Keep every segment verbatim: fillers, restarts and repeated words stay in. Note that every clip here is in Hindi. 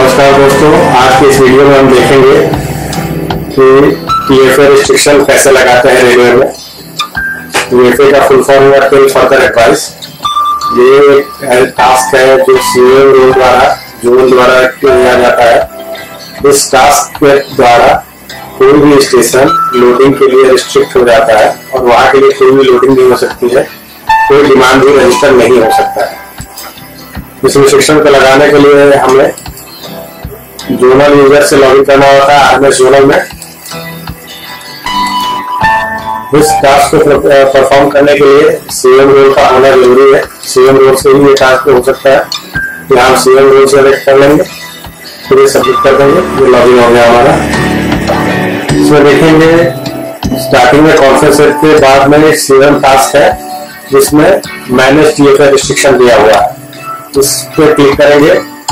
नमस्कार दोस्तों, आज के इस वीडियो में हम देखेंगे कि टीएफए रिस्ट्रिक्शन कैसे लगाते हैं रेलवे में। टीएफए का फुल फॉर्म है टिल फर्दर एडवाइस। ये एक टास्क है जो सीएम रूल द्वारा जोन द्वारा किया जाता है। इस टास्क के द्वारा कोई भी स्टेशन लोडिंग के लिए रिस्ट्रिक्ट हो जाता है और वहाँ के लिए कोई भी लोडिंग नहीं हो सकती है, कोई डिमांड भी रजिस्टर नहीं हो सकता है। इस रिस्ट्रिक्शन को लगाने के लिए हमें जोनल यूजर से लॉगिन करना होता है आरएमएस जोनल में। इस टास्क को परफॉर्म करने के लिए सीएम रोल का होना जरूरी है। सीएम रोल से ही ये टास्क हो सकता है। फिर हम सीएम रोल सेलेक्ट कर लेंगे, फिर ये सबमिट कर देंगे। ये लॉगिन हो गया हमारा। इसमें देखेंगे स्टार्टिंग में कॉन्फ्रेंस के बाद में सीएम टास्क है जिसमें मैनेज टीएफए रिस्ट्रिक्शन दिया हुआ है। इस पर क्लिक करेंगे,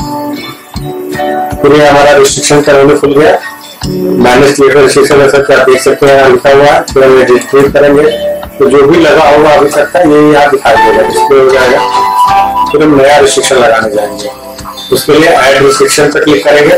फिर ये हमारा रिस्ट्रिक्शन का मेनू खुल गया। मैनेज टीएफए रिस्ट्रिक्शन जैसा कि आप देख सकते हैं लिखा हुआ है। फिर हम क्लिक करेंगे तो जो भी लगा होगा अभी तक का ये यहाँ दिखाई देगा, डिस्प्ले हो जाएगा। फिर हम नया रिस्ट्रिक्शन लगाने जाएंगे। उसके लिए ऐड रिस्ट्रिक्शन पर क्लिक करेंगे,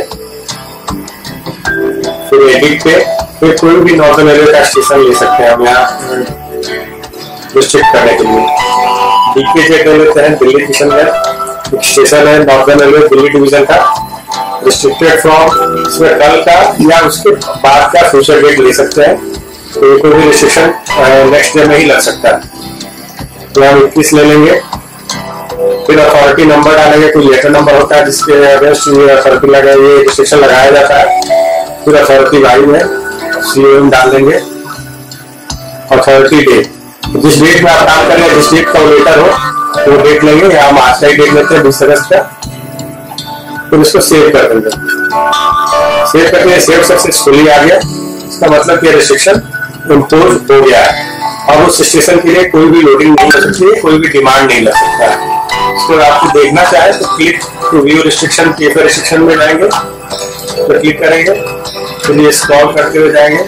फिर एडिट पे फिर कोई भी नॉर्दर्न रेलवे का स्टेशन ले सकते हैं हम यहाँ रिस्ट्रिक्ट करने के लिए। डीकेजे ले लेते हैं, दिल्ली स्टेशन में स्टेशन है नॉर्दर्न रेलवे दिल्ली डिवीजन का। रिस्ट्रिक्टेड फ्रॉम इसमें कल का या उसके बाद का फ्यूचर डेट ले सकते हैं। तो कोई भी रिस्ट्रिक्शन नेक्स्ट डे में ही लग सकता है। तो हम इक्कीस ले लेंगे, फिर अथॉरिटी नंबर डालेंगे। कोई लेटर नंबर होता है जिसके अगेंस्ट अथॉरिटी लगा ये रिस्ट्रिक्शन लगाया जाता है। फिर अथॉरिटी वाई में सीएम डाल देंगे। अथॉरिटी डेट जिस डेट में आप काम कर रहे हैं, जिस डेट का लेटर हो वो डेट लेंगे। यहाँ हम आज का डेट लेते हैं बीस अगस्त का। फिर इसको सेव कर देंगे। सेव करके सेव सक्सेसफुली आ गया। इसका मतलब कि रिस्ट्रिक्शन इम्पोज हो गया है। अब उस स्टेशन के लिए कोई भी लोडिंग नहीं हो सकती है, कोई भी डिमांड नहीं लग सकता है। इसको आपको देखना चाहे तो click to view restriction TFA restriction में जाएंगे, तो क्लिक करेंगे, फिर ये स्क्रॉल करते हुए जाएंगे।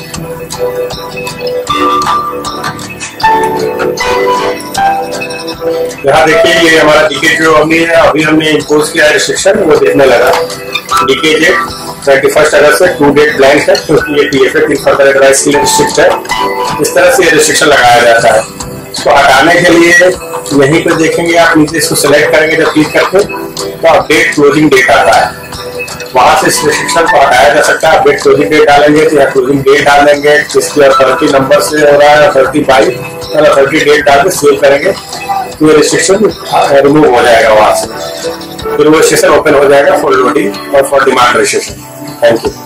यहाँ देखिए ये हमारा डीके जो अभी है, अभी हमने इम्पोज किया रिस्ट्रिक्शन वो दिखने लगा। डीके डेट थर्टी फर्स्ट अगस्त से टू डेट ब्लैंक है क्योंकि ये टीएफए टिल फर्दर एडवाइस के लिए रिस्ट्रिक्ट है। इस तरह से ये रिस्ट्रिक्शन लगाया जाता है। इसको हटाने के लिए यहीं पे देखेंगे आप नीचे इसको सिलेक्ट करेंगे जब क्लिक करके तो अपडेट क्लोजिंग डेट आता है। वहां से इस रिस्ट्रिक्शन को हटाया जा सकता है। अपडेट क्लोजिंग डेट डालेंगे तो यहाँ क्लोजिंग डेट डालेंगे, जिसकी अथॉरिटी नंबर से हो रहा है अथॉरिटी बाई और अथॉरिटी डेट डाल के सेव करेंगे तो ये रिस्ट्रिक्शन रिमूव हो जाएगा वहां से। फिर वो स्टेशन ओपन हो जाएगा फॉर लोडिंग और for demand registration. Thank you.